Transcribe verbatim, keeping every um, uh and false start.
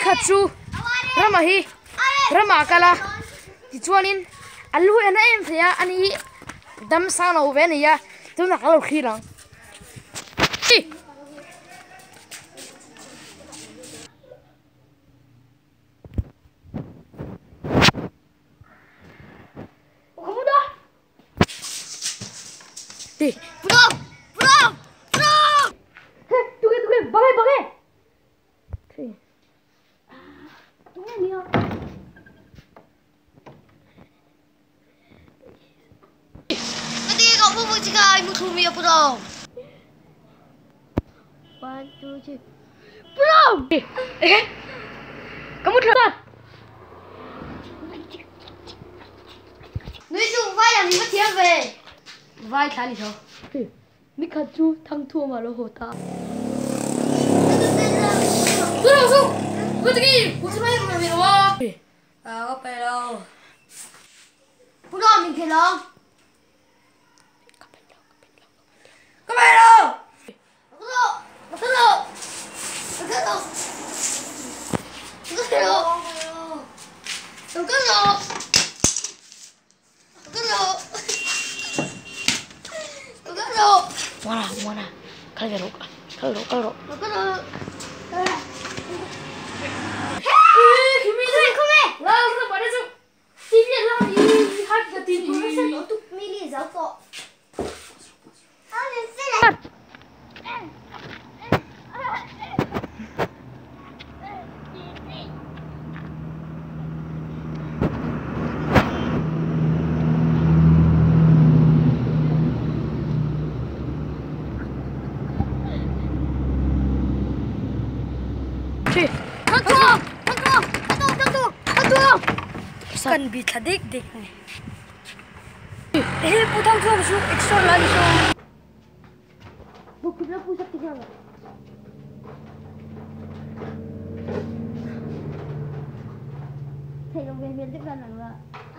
khat chu rama hi rama kala ti chuanin alu ana em thia ani dam sang no ve ni ya tuna kalo khirang đi bro bro bro hey tuge tuge bage bage okay tuge niyo nanti kau mau cakap ibu tu mi apa bro one two three bro eh kamu telat nuôi chung vai làm gì mất tiếng về vai thả đi thôi. Mít khát chú thăng thua mà nó hồ ta. Tôi đâu xuống. Tôi đi. Tôi sẽ phải về đâu. À có về đâu. Bố lo mình kể lo. Có về đâu. Có đâu. Có đâu. Có đâu. Có đâu. Có đâu. Mana, mana? Kalau gerok, kalau kalau. Kalau. Hei, kimi ni, kimi. Lalu kita pada tu. T V lah di hak ke T V. Masa tu milih jauh. Ada sila. Kan bị thà đích đích này. Ê, bố thằng thằng xuống extra lại xuống. Bố cứ ra bố sắp đi ra. Thầy đồng viên viên tiếp ra nào là.